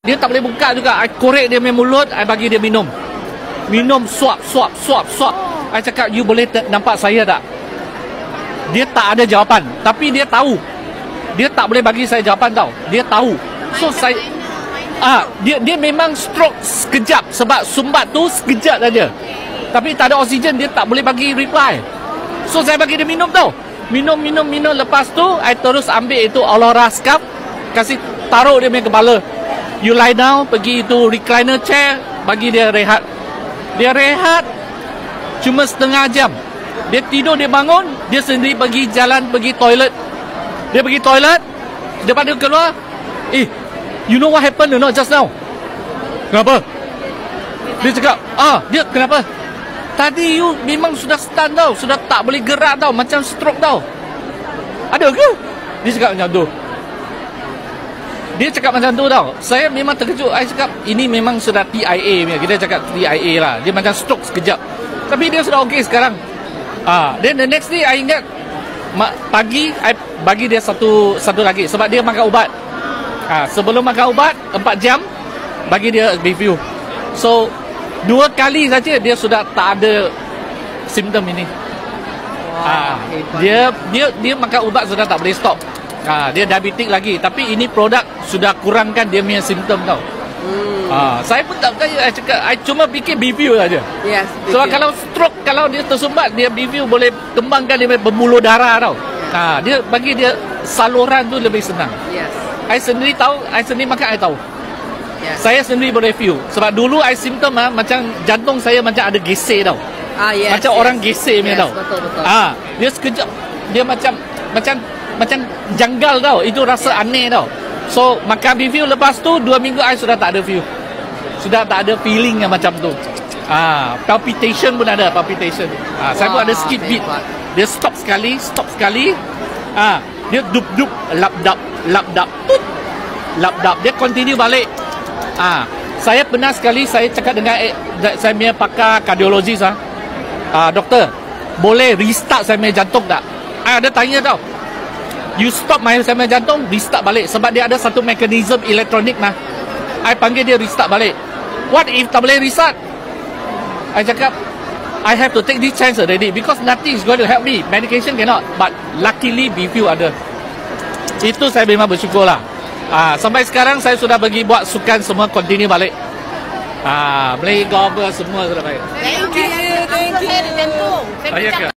Dia tak boleh buka juga. I korek dia punya mulut, I bagi dia minum. Minum, suap. I cakap, you boleh nampak saya tak? Dia tak ada jawapan. Tapi dia tahu. Dia tak boleh bagi saya jawapan tau. Dia tahu. So saya... dia memang stroke sekejap. Sebab sumbat tu sekejap saja. Tapi tak ada oksigen, dia tak boleh bagi reply. So saya bagi dia minum tau. Minum. Lepas tu, I terus ambil itu Aurora scarf. Kasih taruh dia punya kepala. You lie down, pergi itu recliner chair, bagi dia rehat. Dia rehat cuma setengah jam. Dia tidur, dia bangun, dia sendiri pergi jalan, pergi toilet. Dia pergi toilet, lepas dia keluar, you know what happened or not just now? Kenapa? Dia cakap, dia kenapa? Tadi you memang sudah stun tau, sudah tak boleh gerak tau, macam stroke tau. Ada ke? Dia cakap macam tu. Dia cakap macam tu tau. Saya memang terkejut. Saya cakap ini memang sudah TIA. Kita cakap TIA lah. Dia macam stroke sekejap. Tapi dia sudah okey sekarang. Then the next day I ingat pagi I bagi dia satu lagi. Sebab dia makan ubat. Sebelum makan ubat 4 jam bagi dia review. So 2 kali saja dia sudah tak ada simptom ini. Dia makan ubat sudah tak boleh stop. Dia diabetik lagi. Tapi ini produk sudah kurangkan dia punya simptom tau. Saya pun tak percaya. I cakap, I cuma fikir BVU saja. Yes, sebab kalau stroke, kalau dia tersumbat, dia BVU boleh kembangkan dia pembuluh darah tau. Dia bagi dia saluran tu lebih senang. Yes. I sendiri tahu, I sendiri makan, I tahu. Yes. Saya sendiri boleh feel. Sebab dulu I simptom macam jantung saya macam ada gesek tau. Yes, macam orang gesek punya tau. Betul. Dia sekejap, dia macam janggal tau. Itu rasa aneh tau. So makan review lepas tu 2 minggu I sudah tak ada feel. Sudah tak ada feeling yang macam tu. Palpitation pun ada, palpitation. Saya pun ada skip beat. Dia stop sekali. Dia dup lap-dap tut. Lap-dap. Dia continue balik. Saya pernah sekali saya cakap dengan saya punya pakar kardiologis doktor, boleh restart saya punya jantung tak? Dia tanya tau. You stop saya punya jantung, restart balik. Sebab dia ada satu mekanisme elektronik I panggil dia restart balik. What if tak boleh restart? I cakap, I have to take this chance already because nothing is going to help me. Medication cannot. But luckily BVU ada. Itu saya memang bersyukur lah. Sampai sekarang saya sudah pergi buat sukan semua continue balik. Play golf semua sudah baik. Thank you. Saya ke?